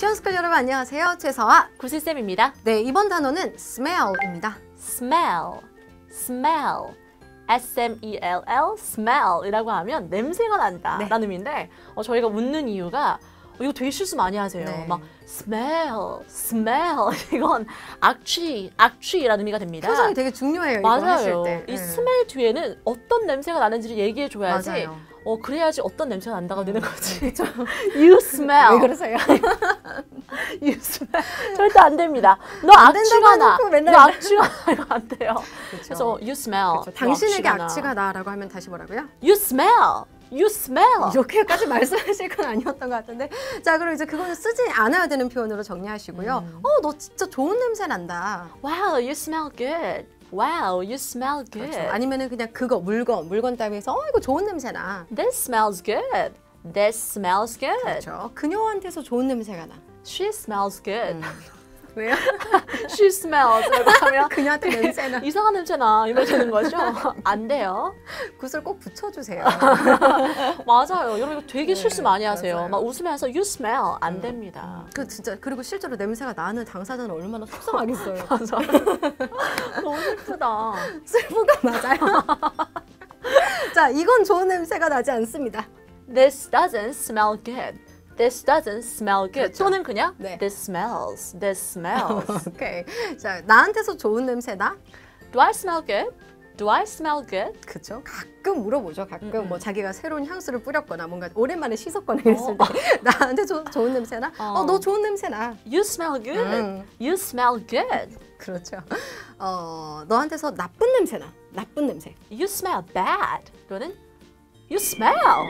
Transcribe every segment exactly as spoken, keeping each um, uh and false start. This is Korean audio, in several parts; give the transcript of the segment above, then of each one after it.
유치원스쿨 여러분 안녕하세요. 최서아 구슬쌤입니다. 네, 이번 단어는 smell입니다. smell, smell, 에스 엠 이 엘 엘, smell 이라고 하면 냄새가 난다 네. 라는 의미인데 어, 저희가 웃는 이유가 어, 이거 되게 실수 많이 하세요. 네. 막 smell, smell 이건 악취, 악취라는 의미가 됩니다. 표정이 되게 중요해요. 이거 하실 맞아요. 때. 이 음. smell 뒤에는 어떤 냄새가 나는지를 얘기해 줘야지 맞아요. 어, 그래야지 어떤 냄새가 난다가 되는 거지. 그렇죠. You smell. 왜 그러세요? You smell. 절대 안 됩니다. 너 안 악취가 된다고 나. 해놓고 맨날 너 악취가 나. 이거 안 돼요. 그렇죠. 그래서 you smell. 그렇죠. 너 당신에게 악취가 악취가 나. 나라고 하면 다시 뭐라고요? You smell. You smell. 이렇게까지 말씀하실 건 아니었던 것 같은데. 자, 그럼 이제 그거는 쓰지 않아야 되는 표현으로 정리하시고요. 음. 어, 너 진짜 좋은 냄새 난다. Wow, you smell good. Wow, you smell good. 그렇죠. 아니면은 그냥 그거 물건, 물건 따위에서 어, 이거 좋은 냄새 나. This smells good. This smells good. 그렇죠. 그녀한테서 좋은 냄새가 나. She smells good. 음. 왜요? She smells. 라고 하면 그녀한테 냄새나. 이상한 냄새 나. 이러면 되는 거죠? 안 돼요. 굿을 꼭 붙여주세요. 맞아요. 여러분 이거 되게 네, 실수 많이 하세요. 맞아요. 막 웃으면서 you smell 안 됩니다. 그 진짜 그리고 실제로 냄새가 나는 당사자는 얼마나 속상하겠어요. 맞아. 너무 슬프다. 슬픈 거 맞아요. 자, 이건 좋은 냄새가 나지 않습니다. This doesn't smell good. This doesn't smell good. 그렇죠. 또는 그냥 네. This smells. This smells. 오케이. 자, 나한테서 좋은 냄새 나? Do I smell good? Do I smell good? 그쵸? 가끔 물어보죠. 가끔 음, 음. 뭐 자기가 새로운 향수를 뿌렸거나 뭔가 오랜만에 씻었거나 이랬을 때 나한테 조, 좋은 냄새 나? 어. 어, 너 좋은 냄새 나. You smell good. 음. You smell good. 그렇죠. 어, 너한테서 나쁜 냄새 나. 나쁜 냄새. You smell bad. 또는 You smell.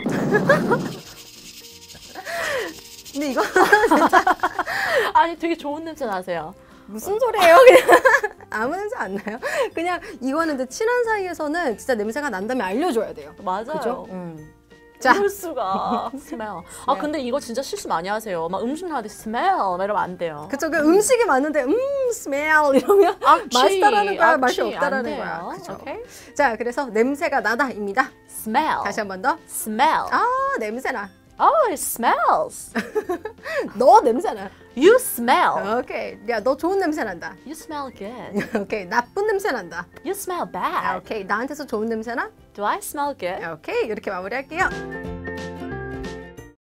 근데 이거 아니 되게 좋은 냄새 나세요. 무슨 소리예요? 그냥 아무 냄새 안 나요? 그냥 이거는 근데 친한 사이에서는 진짜 냄새가 난다면 알려줘야 돼요. 맞아요. 그죠? 음. 자, 이럴 수가. smell. 아 근데 이거 진짜 실수 많이 하세요. 막 음식 나한테 smell 막 이러면 안 돼요. 그쵸. 그 음식이 많은데 음, smell 이러면 악취, 맛있다라는 거야, 맛이 악취 없다라는 안 돼요. 거야. 그쵸. 오케이? 자, 그래서 냄새가 나다입니다. smell. 다시 한 번 더. smell. 아, 냄새 나. Oh, it smells. 너 냄새 나. You smell. 오케이. 야, 너 좋은 냄새 난다. You smell good. 오케이. 나쁜 냄새 난다. You smell 아, bad. 오케이. 나한테서 좋은 냄새 나? Do I smell good? 오케이. 이렇게 마무리할게요.